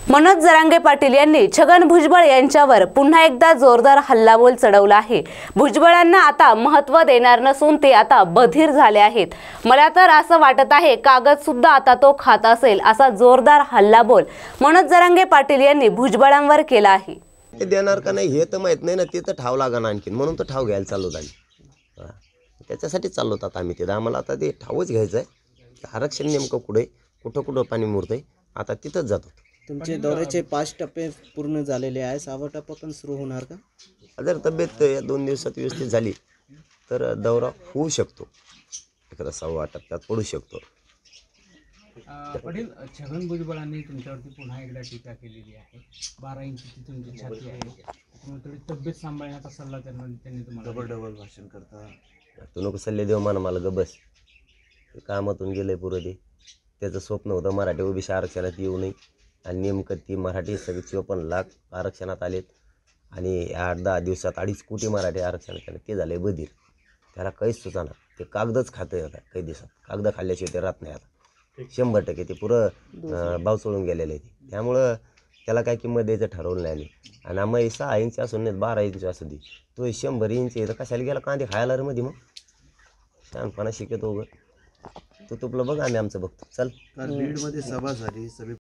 मनोज जरांगे पाटील यांनी छगन भुजबळ यांच्यावर पुन्हा एकदा जोरदार हल्लाबोल चढवला आहे। भुजबळांना आता महत्त्व देणार नसून ते आता बधीर झाले आहेत। मला तर असं वाटत आहे कागद सुद्धा आता तो खात असेल असा जोरदार हल्लाबोल मनोज जरांगे पाटील यांनी भुजबळांवर केला आहे। ते देणार का नाही हे तर माहित नाही ना, ते तर ठाव लागणार आणखीन, म्हणून तर ठाव घ्यायला चाललो झाली। त्याच्यासाठी चाललो होतात आम्ही तिथं। आम्हाला आता ते ठावच घ्यायचं आहे, आरक्षण नेमकं कुठे कुठं कुठं पाणी मुरतंय, आता तिथंच जातो। तुमचे दौऱ्याचे 5 टप्पे पूर्ण झालेले आहे, 6वा टप्पा पण सुरू होणार का? जर तब्येत या 2 दिवसात व्यवस्थित झाली तर दौरा होऊ शकतो, एखादा 6वा टप्प्यात पडू शकतो। पाटील, छगन भुजबळांनी तुमच्यावरती पुन्हा एकदा टीका केलेली आहे। 12 इंचची तुमची छाती आहे, थोडी तब्येत सांभाळण्याचा सल्ला त्यांनी तुम्हाला डबल भाषण करता। तू नको सल्ले देऊ मला ग बस। कामातून गेलंय पुरं ते, त्याचं स्वप्न होतं मराठी ओबीसी आरक्षणात येऊ नये, आणि नेमकं ती मराठी 54 लाख आरक्षणात आलेत, आणि 8-10 दिवसात 2.5 कोटी मराठी आरक्षण केलं, ते झालंय बधीर। त्याला काहीच सुचाना, ते कागदच खातं आता काही दिवसात, कागद खाल्ल्याशिवाय ते राहत नाही आता 100% ते पुरं बाव सोडून गेलेलं आहे ते। त्यामुळं त्याला काय किंमत द्यायचं ठरवलं नाही आम्ही। आणि आम्ही 6 इंच असून नाही 12 इंच असू दे, तो 100 इंच आहे तर कशाला गेला कांदे खायला रे मध्ये? मग शहाणपणा शिकतो तू तुपलं बघ, आम्ही आमचं बघतो। चल, बीडमध्ये सभा झाली,